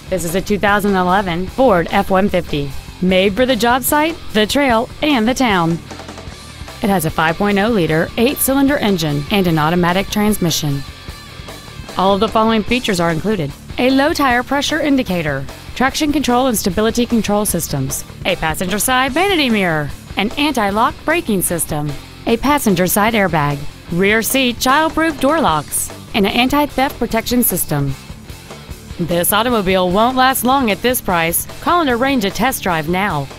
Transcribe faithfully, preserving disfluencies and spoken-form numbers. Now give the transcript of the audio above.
This is a two thousand eleven Ford F one fifty, made for the job site, the trail, and the town. It has a five point oh liter eight-cylinder engine and an automatic transmission. All of the following features are included: a low tire pressure indicator, traction control and stability control systems, a passenger side vanity mirror, an anti-lock braking system, a passenger side airbag, rear seat child-proof door locks, and an anti-theft protection system. This automobile won't last long at this price. Call and arrange a test drive now.